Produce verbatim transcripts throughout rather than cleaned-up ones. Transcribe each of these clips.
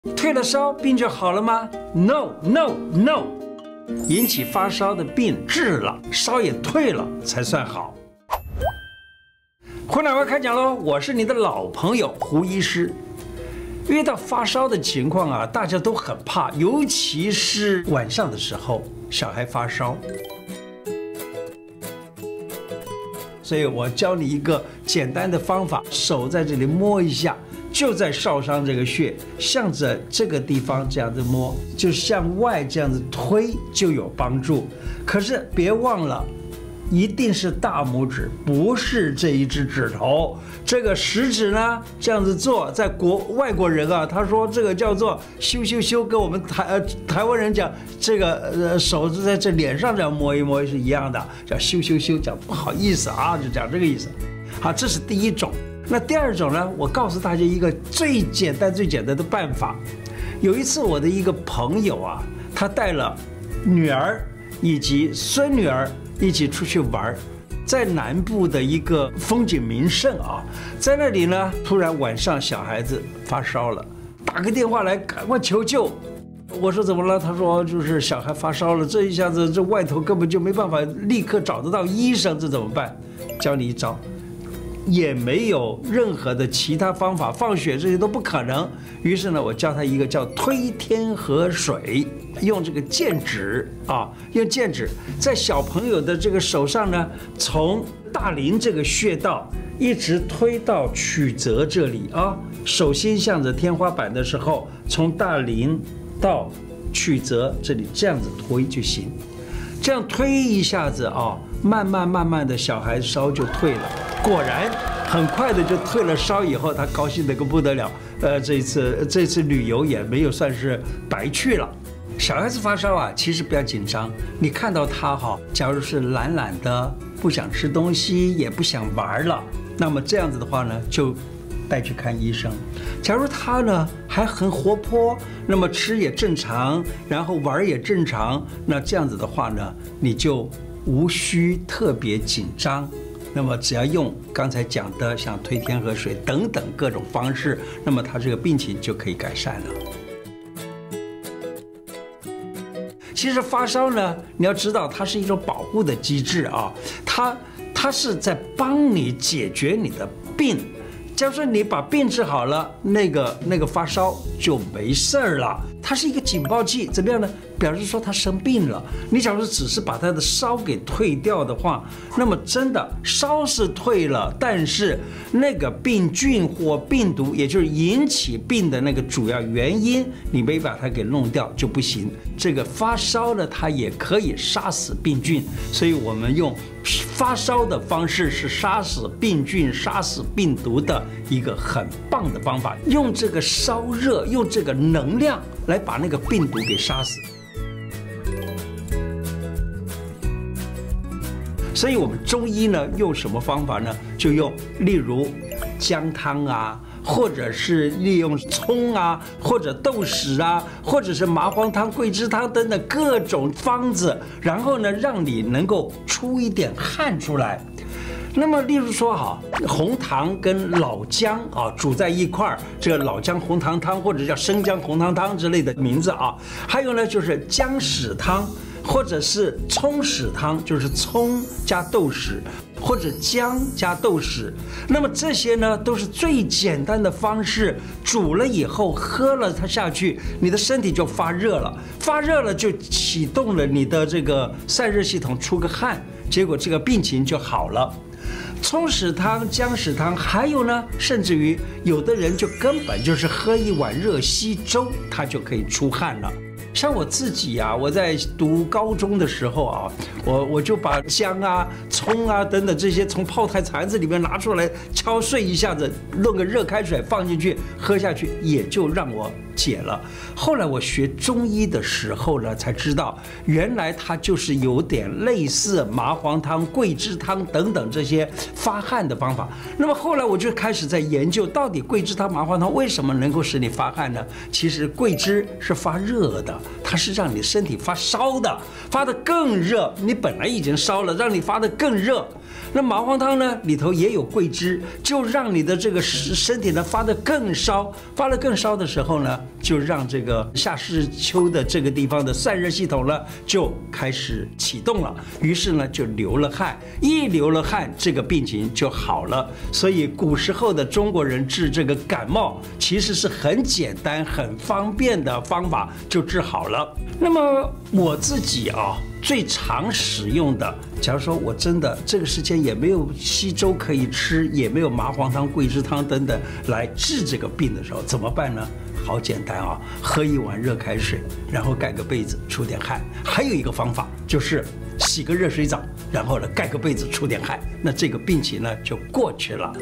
退了烧，病就好了吗 ？No No No， 引起发烧的病治了，烧也退了才算好。胡乃文开讲喽，我是你的老朋友胡医师。遇到发烧的情况啊，大家都很怕，尤其是晚上的时候，小孩发烧。所以我教你一个简单的方法，手在这里摸一下，就在少商这个穴，向着这个地方这样子摸，就向外这样子推就有帮助。可是别忘了，一定是大拇指，不是这一只指头。这个食指呢，这样子做，在国外国人啊，他说这个叫做咻咻咻，跟我们台呃台湾人讲这个呃手是在这脸上这样摸一摸是一样的，叫咻咻咻，讲不好意思啊，就讲这个意思。好，这是第一种。那第二种呢，我告诉大家一个最简单最简单的办法。有一次我的一个朋友啊，他带了女儿以及孙女儿一起出去玩，在南部的一个风景名胜啊，在那里呢，突然晚上小孩子发烧了，打个电话来赶快求救。我说怎么了？他说就是小孩发烧了，这一下子这外头根本就没办法立刻找得到医生，这怎么办？教你一招。也没有任何的其他方法，放血这些都不可能。于是呢，我教他一个叫推天河水，用这个剑指啊，用剑指在小朋友的这个手上呢，从大陵这个穴道一直推到曲泽这里啊。手心向着天花板的时候，从大陵到曲泽这里这样子推就行。这样推一下子啊，慢慢慢慢的小孩烧就退了。果然很快的就退了烧以后，他高兴得个不得了。呃，这一次这次旅游也没有算是白去了。小孩子发烧啊，其实不要紧张。你看到他哈，假如是懒懒的，不想吃东西，也不想玩了，那么这样子的话呢，就带去看医生。假如他呢还很活泼，那么吃也正常，然后玩也正常，那这样子的话呢，你就无需特别紧张。那么只要用刚才讲的像推天河水等等各种方式，那么他这个病情就可以改善了。其实发烧呢，你要知道它是一种保护的机制啊，它它是在帮你解决你的病。假如说你把病治好了，那个那个发烧就没事儿了。它是一个警报器，怎么样呢？表示说他生病了。你假如只是把他的烧给退掉的话，那么真的烧是退了，但是那个病菌或病毒，也就是引起病的那个主要原因，你没把它给弄掉就不行。这个发烧呢，它也可以杀死病菌，所以我们用发烧的方式是杀死病菌、杀死病毒的一个很棒的方法。用这个烧热，用这个能量来把那个病毒给杀死。所以我们中医呢，用什么方法呢？就用例如姜汤啊，或者是利用葱啊，或者豆豉啊，或者是麻黄汤、桂枝汤等等各种方子，然后呢，让你能够出一点汗出来。那么，例如说哈，红糖跟老姜啊煮在一块儿，这个老姜红糖汤或者叫生姜红糖汤之类的名字啊。还有呢，就是姜豉汤，或者是葱豉汤，就是葱加豆豉，或者姜加豆豉。那么这些呢，都是最简单的方式，煮了以后喝了它下去，你的身体就发热了，发热了就启动了你的这个散热系统，出个汗，结果这个病情就好了。葱豉汤、姜豉汤，还有呢，甚至于有的人就根本就是喝一碗热稀粥，他就可以出汗了。像我自己啊，我在读高中的时候啊，我我就把姜啊、葱啊等等这些从泡菜坛子里面拿出来敲碎一下子，弄个热开水放进去喝下去，也就让我解了。后来我学中医的时候呢，才知道原来它就是有点类似麻黄汤、桂枝汤等等这些发汗的方法。那么后来我就开始在研究，到底桂枝汤、麻黄汤为什么能够使你发汗呢？其实桂枝是发热的，它是让你身体发烧的，发得更热。你本来已经烧了，让你发得更热。 那麻黄汤呢，里头也有桂枝，就让你的这个身体呢发得更烧，发得更烧的时候呢，就让这个下视丘的这个地方的散热系统呢就开始启动了，于是呢就流了汗，一流了汗，这个病情就好了。所以古时候的中国人治这个感冒，其实是很简单、很方便的方法就治好了。那么我自己啊，最常使用的，假如说我真的这个时间也没有稀粥可以吃，也没有麻黄汤、桂枝汤等等来治这个病的时候，怎么办呢？好简单啊，喝一碗热开水，然后盖个被子，出点汗。还有一个方法就是洗个热水澡，然后呢盖个被子，出点汗，那这个病情呢就过去了。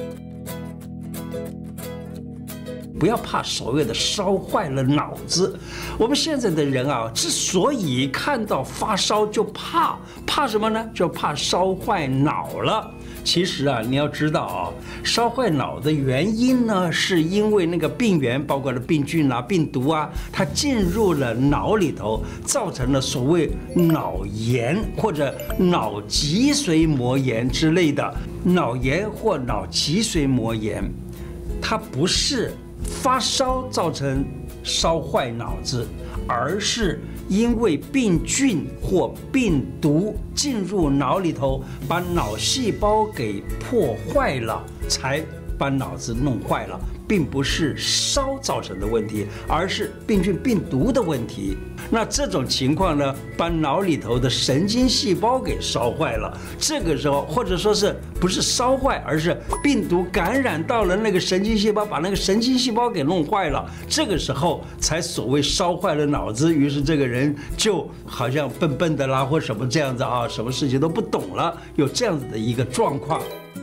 不要怕所谓的烧坏了脑子。我们现在的人啊，之所以看到发烧就怕，怕什么呢？就怕烧坏脑了。其实啊，你要知道啊，烧坏脑的原因呢，是因为那个病原，包括了病菌啊、病毒啊，它进入了脑里头，造成了所谓脑炎或者脑脊髓膜炎之类的。脑炎或脑脊髓膜炎，它不是发烧造成烧坏脑子，而是因为病菌或病毒进入脑里头，把脑细胞给破坏了，才把脑子弄坏了，并不是烧造成的问题，而是病菌病毒的问题。那这种情况呢，把脑里头的神经细胞给烧坏了。这个时候，或者说是不是烧坏，而是病毒感染到了那个神经细胞，把那个神经细胞给弄坏了。这个时候才所谓烧坏了脑子，于是这个人就好像笨笨的啦，或什么这样子啊，什么事情都不懂了，有这样子的一个状况。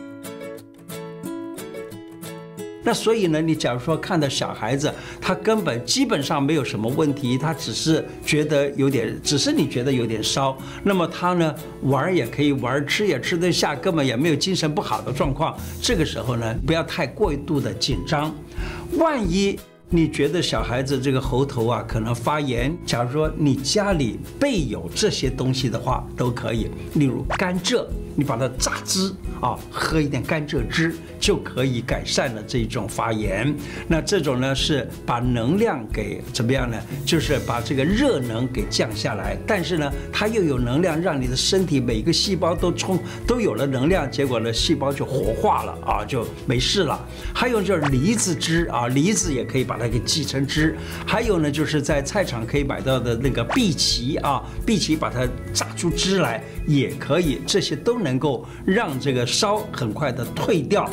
那所以呢，你假如说看到小孩子，他根本基本上没有什么问题，他只是觉得有点，只是你觉得有点烧，那么他呢玩也可以玩，吃也吃得下，根本也没有精神不好的状况。这个时候呢，不要太过度的紧张，万一你觉得小孩子这个喉头啊可能发炎，假如说你家里备有这些东西的话，都可以，例如甘蔗。你把它榨汁啊，喝一点甘蔗汁就可以改善了这种发炎。那这种呢是把能量给怎么样呢？就是把这个热能给降下来，但是呢它又有能量，让你的身体每个细胞都充都有了能量，结果呢细胞就活化了啊，就没事了。还有就是梨子汁啊，梨子也可以把它给挤成汁。还有呢就是在菜场可以买到的那个荸荠啊，荸荠把它榨出汁来也可以，这些都能够让这个烧很快的退掉。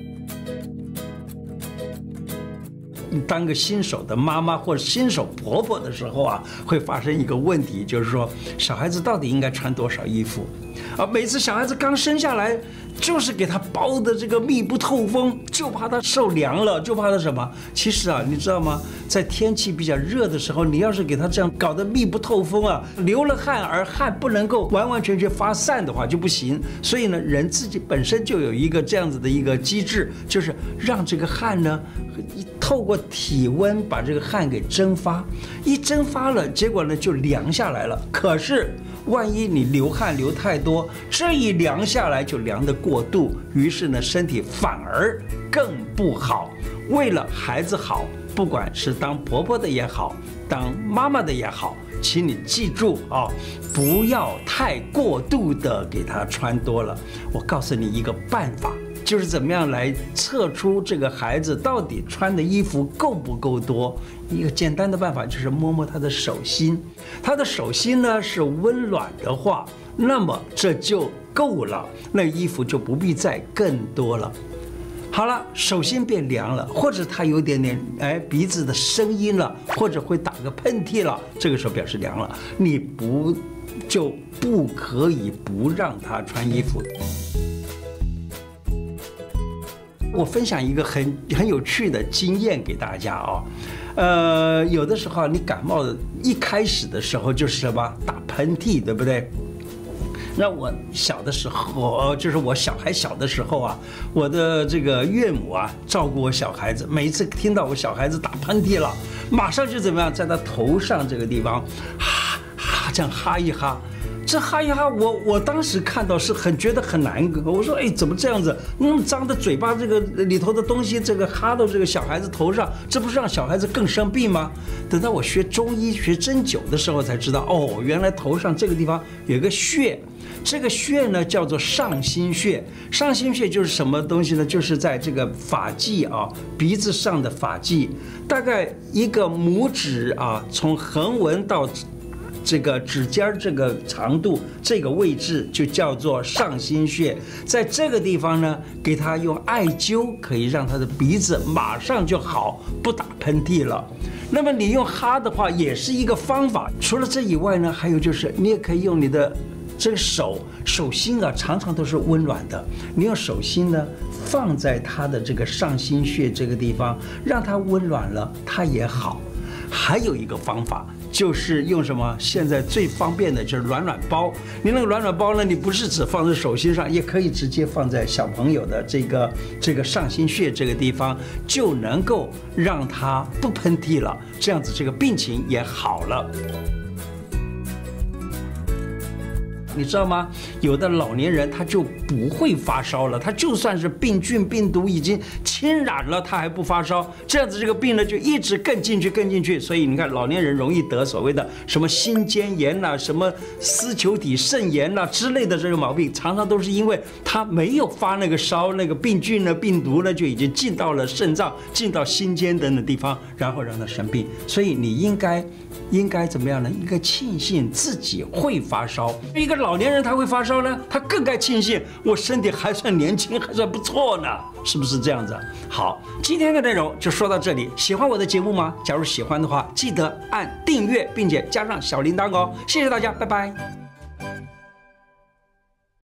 当个新手的妈妈或者新手婆婆的时候啊，会发生一个问题，就是说小孩子到底应该穿多少衣服啊？每次小孩子刚生下来，就是给他包的这个密不透风，就怕他受凉了，就怕他什么？其实啊，你知道吗？在天气比较热的时候，你要是给他这样搞得密不透风啊，流了汗，而汗不能够完完全全发散的话就不行。所以呢，人自己本身就有一个这样子的一个机制，就是让这个汗呢，透过体温把这个汗给蒸发，一蒸发了，结果呢就凉下来了。可是万一你流汗流太多，这一凉下来就凉得过度，于是呢身体反而更不好。为了孩子好，不管是当婆婆的也好，当妈妈的也好，请你记住啊，不要太过度的给他穿多了。我告诉你一个办法，就是怎么样来测出这个孩子到底穿的衣服够不够多。一个简单的办法就是摸摸他的手心，他的手心呢是温暖的话，那么这就够了，那衣服就不必再更多了。好了，手心变凉了，或者他有点点哎鼻子的声音了，或者会打个喷嚏了，这个时候表示凉了，你不就不可以不让他穿衣服。我分享一个很很有趣的经验给大家啊、哦，呃，有的时候你感冒的一开始的时候就是什么打喷嚏，对不对？那我小的时候，就是我小孩小的时候啊，我的这个岳母啊，照顾我小孩子，每一次听到我小孩子打喷嚏了，马上就怎么样，在他头上这个地方，哈哈这样哈一哈。 这哈一哈，我我当时看到是很觉得很难过。我说，哎，怎么这样子？那么脏的嘴巴，这个里头的东西，这个哈到这个小孩子头上，这不是让小孩子更生病吗？等到我学中医、学针灸的时候才知道，哦，原来头上这个地方有个穴。这个穴呢叫做上心穴，上心穴就是什么东西呢？就是在这个发际啊，鼻子上的发际，大概一个拇指啊，从横纹到这个指尖这个长度，这个位置就叫做上心穴。在这个地方呢，给他用艾灸，可以让他的鼻子马上就好，不打喷嚏了。那么你用哈的话，也是一个方法。除了这以外呢，还有就是你也可以用你的。这个手手心啊，常常都是温暖的。你用手心呢，放在它的这个上心穴这个地方，让它温暖了，它也好。还有一个方法，就是用什么？现在最方便的就是暖暖包。你那个暖暖包呢，你不是只放在手心上，也可以直接放在小朋友的这个这个上心穴这个地方，就能够让他不喷嚏了，这样子这个病情也好了。你知道吗？有的老年人他就不会发烧了，他就算是病菌病毒已经侵染了，他还不发烧，这样子这个病呢就一直更进去更进去。所以你看，老年人容易得所谓的什么心尖炎啦、什么丝球体肾炎啦之类的这个毛病，常常都是因为他没有发那个烧，那个病菌呢、病毒呢就已经进到了肾脏、进到心尖等等地方，然后让他生病。所以你应该应该怎么样呢？应该庆幸自己会发烧。一个老年人他会发烧呢，他更该庆幸我身体还算年轻，还算不错呢，是不是这样子？好，今天的内容就说到这里。喜欢我的节目吗？假如喜欢的话，记得按订阅，并且加上小铃铛哦。谢谢大家，拜拜。